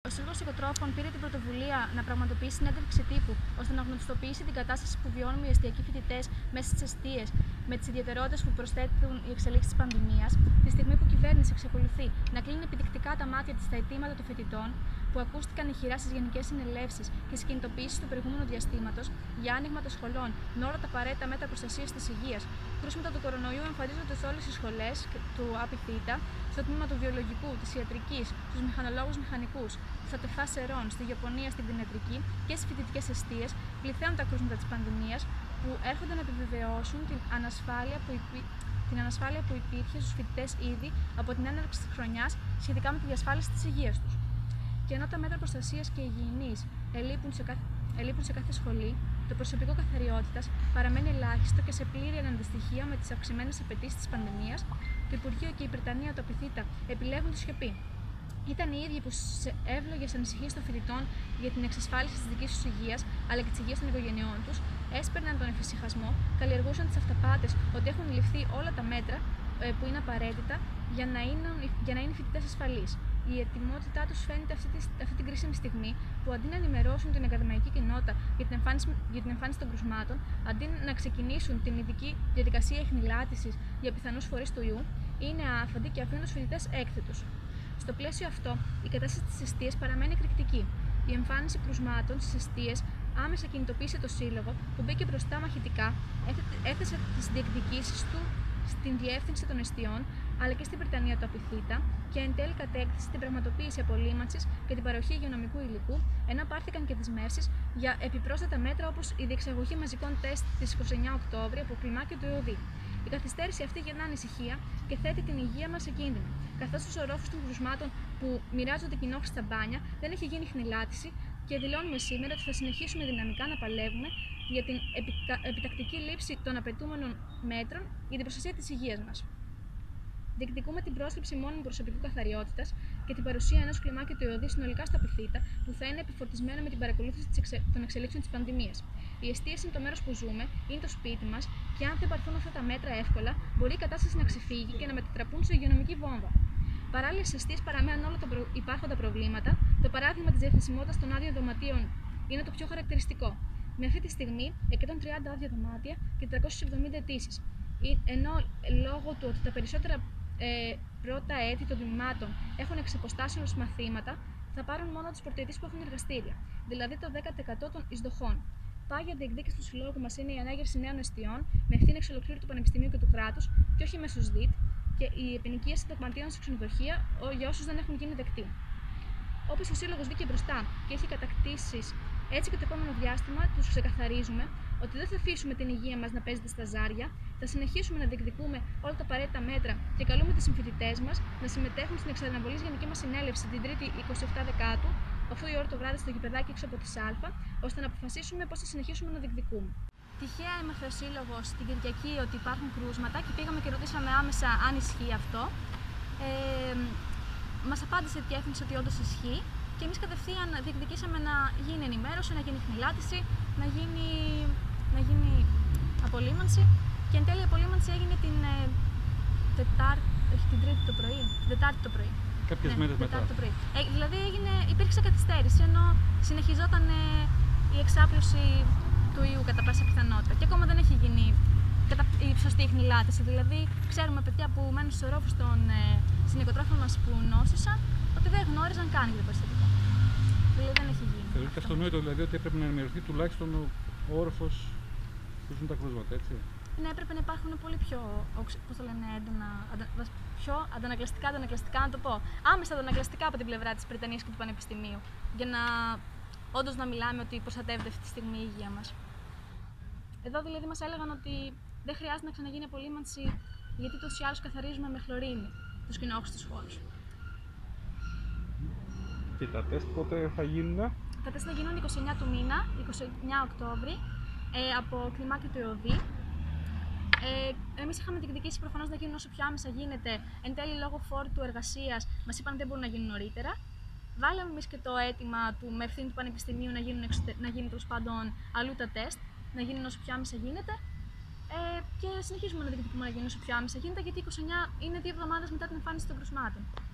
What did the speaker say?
Ο Σύλλογος Οικοτρόφων πήρε την πρωτοβουλία να πραγματοποιήσει συνέντευξη τύπου ώστε να γνωστοποιήσει την κατάσταση που βιώνουν οι εστιακοί φοιτητές μέσα στις εστίες με τις ιδιαιτερότητες που προσθέτουν οι εξελίξεις της πανδημίας, τη στιγμή που η κυβέρνηση εξακολουθεί να κλείνει επιδεικτικά τα μάτια της στα αιτήματα των φοιτητών, που ακούστηκαν ηχηρά στις γενικές συνελεύσεις και στις κινητοποιήσεις του προηγούμενου διαστήματος για άνοιγμα των σχολών με όλα τα απαραίτητα μέτρα προστασίας της υγείας. Κρούσματα του κορονοϊού εμφανίζονται σε όλες τις σχολές του ΑΠΙΘΙΤΑ, στο τμήμα του βιολογικού, της ιατρικής, στους μηχανολόγους μηχανικούς, στα τεφά σερών, στη γεωπονία, στην κτηνιατρική και στις φοιτητικές εστίες, πληθαίνουν τα κρούσματα της πανδημίας που έρχονται να επιβεβαιώσουν την ανασφάλεια που υπήρχε στους φοιτητές ήδη από την έναρξη της χρονιάς σχετικά με τη διασφάλιση της υγείας τους. Και ενώ τα μέτρα προστασίας και υγιεινής ελείπουν σε κάθε σχολή, το προσωπικό καθαριότητας παραμένει ελάχιστο και σε πλήρη αναντιστοιχεία με τις αυξημένες απαιτήσεις της πανδημίας, το Υπουργείο και η Βρετανία, το ΑΠΙΘΙΤΑ, επιλέγουν τη σιωπή. Ήταν οι ίδιοι που σε εύλογες ανησυχίες των φοιτητών για την εξασφάλιση της δικής τους υγείας αλλά και της υγείας των οικογενειών τους, έσπαιρναν τον εφησυχασμό, καλλιεργούσαν τις αυταπάτες ότι έχουν ληφθεί όλα τα μέτρα που είναι απαραίτητα για να είναι οι φοιτητές ασφαλείς. Η ετοιμότητά τους φαίνεται αυτή την κρίσιμη στιγμή που αντί να ενημερώσουν την ακαδημαϊκή κοινότητα για την εμφάνιση των κρουσμάτων, αντί να ξεκινήσουν την ειδική διαδικασία εχνηλάτησης για πιθανούς φορείς του ιού, είναι άφαντοι και αφήνουν τους φοιτητές έκθετους. Στο πλαίσιο αυτό, η κατάσταση στις εστίες παραμένει εκρηκτική. Η εμφάνιση κρουσμάτων στις εστίες άμεσα κινητοποίησε το Σύλλογο, που μπήκε μπροστά μαχητικά, έθεσε τις διεκδικήσεις του στην διεύθυνση των εστιών, αλλά και στην Βρετανία, το ΑΠΙΘΙΤΑ, και εν τέλει κατέκτησε την πραγματοποίηση απολύμανσης και την παροχή υγειονομικού υλικού, ενώ πάρθηκαν και δεσμεύσεις για επιπρόσθετα μέτρα όπως η διεξαγωγή μαζικών τεστ της 29 Οκτώβρη από κλιμάκιο του ΕΟΔΗ. Η καθυστέρηση αυτή γεννά ανησυχία και θέτει την υγεία μας σε κίνδυνο, καθώς στους ορόφους των κρουσμάτων που μοιράζονται κοινόχρηστα μπάνια δεν έχει γίνει χνηλάτιση και δηλώνουμε σήμερα ότι θα συνεχίσουμε δυναμικά να παλεύουμε για την επιτακτική λήψη των απαιτούμενων μέτρων για την προστασία της υγείας μας. Διεκδικούμε την πρόσληψη μόνιμου προσωπικού καθαριότητας και την παρουσία ενός κλιμάκιου του ΕΟΔΗ συνολικά στο ΑΠΙΘΙΤΑ που θα είναι επιφορτισμένο με την παρακολούθηση των εξελίξεων της πανδημίας. Οι εστίες είναι το μέρος που ζούμε, είναι το σπίτι μας και αν δεν πάρθουν αυτά τα μέτρα εύκολα, μπορεί η κατάσταση να ξεφύγει και να μετατραπούν σε υγειονομική βόμβα. Παράλληλα, στις εστίες παραμένουν όλα τα υπάρχοντα προβλήματα. Το παράδειγμα της διαθεσιμότητας των άδειων δωματίων είναι το πιο χαρακτηριστικό. Με αυτή τη στιγμή, 130 άδεια δωμάτια και 370 αιτήσεις. Ενώ λόγω του ότι τα περισσότερα πρώτα έτη των τμήματων έχουν εξεποστάσεως μαθήματα, θα πάρουν μόνο τις πρωτοετήσεις που έχουν εργαστήρια, δηλαδή το 10% των εισδοχών. Πάγια διεκδίκηση του συλλόγου μας είναι η ανάγερση νέων εστιών με ευθύνη εξ ολοκλήρου του Πανεπιστημίου και του κράτους και όχι μέσω ΣΔΙΤ και η επενοικίαση δοκματίων σε ξενοδοχεία για όσους δεν έχουν γίνει δεκτοί. Όπως ο Σύλλογος βγήκε μπροστά και έχει κατακτήσεις, έτσι και το επόμενο διάστημα τους ξεκαθαρίζουμε ότι δεν θα αφήσουμε την υγεία μας να παίζεται στα ζάρια, θα συνεχίσουμε να διεκδικούμε όλα τα απαραίτητα μέτρα και καλούμε τους συμφοιτητές μας να συμμετέχουν στην εξαναβολής γενική μας συνέλευση την 3η 27 Δεκάτου, 8 η ώρα το βράδυ στο γηπεδάκι έξω από τη ΣΑΛΦΑ, ώστε να αποφασίσουμε πώς θα συνεχίσουμε να διεκδικούμε. Τυχαία έμαθε ο Σύλλογος την Κυριακή ότι υπάρχουν κρούσματα και πήγαμε και ρωτήσαμε άμεσα αν ισχύει αυτό. Μας απάντησε η διεύθυνση ότι όντως ισχύει και εμείς κατευθείαν διεκδικήσαμε να γίνει ενημέρωση, να γίνει χνηλάτιση, να γίνει απολύμανση και εν τέλει η απολύμανση έγινε την Τρίτη το πρωί, την Τετάρτη το πρωί. Κάποιες μέρες μετά. Το πρωί. Δηλαδή υπήρξε καθυστέρηση, ενώ συνεχιζόταν η εξάπλωση του ιού κατά πάσα πιθανότητα και ακόμα δεν έχει γίνει η σωστή χνηλάτιση. Δηλαδή, ξέρουμε παιδιά που μένουν στους ορόφους των συνοικοτρόφων μας που νόσησαν ότι δεν γνώριζαν καν για το περιστατικό. Δηλαδή δεν έχει γίνει. Θεωρείτε αυτονόητο δηλαδή ότι έπρεπε να ενημερωθεί τουλάχιστον ο όροφος που ζουν τα κρούσματα, έτσι? Ναι, έπρεπε να υπάρχουν πολύ πιο, έντονα, πιο αντανακλαστικά να το πω. Άμεσα αντανακλαστικά από την πλευρά της Βρετανίας και του Πανεπιστημίου. Για να όντως να μιλάμε ότι προστατεύεται αυτή τη στιγμή η υγεία μας. Εδώ δηλαδή μας έλεγαν ότι δεν χρειάζεται να ξαναγίνει απολύμανση γιατί τους ή άλλους καθαρίζουμε με χλωρίνη τους κοινόχρηστους χώρους. Και τα τεστ πότε θα γίνουν? Τα τεστ θα γίνουν 29 του μήνα, 29 Οκτώβρη, από κλιμάκιο του ΕΟΔΗ. Εμείς είχαμε διεκδικήσει προφανώς να γίνουν όσο πιο άμεσα γίνεται. Εν τέλει, λόγω φόρτου εργασίας, μας είπαν ότι δεν μπορούν να γίνουν νωρίτερα. Βάλαμε εμείς και το αίτημα με ευθύνη του Πανεπιστημίου να γίνουν τέλος πάντων αλλού τα τεστ, να γίνουν όσο πιο άμεσα γίνεται. Και συνεχίζουμε να διεκδικούμε να γίνουν όσο πιο άμεσα γίνεται, γιατί 29 είναι 2 εβδομάδες μετά την εμφάνιση των κρουσμάτων.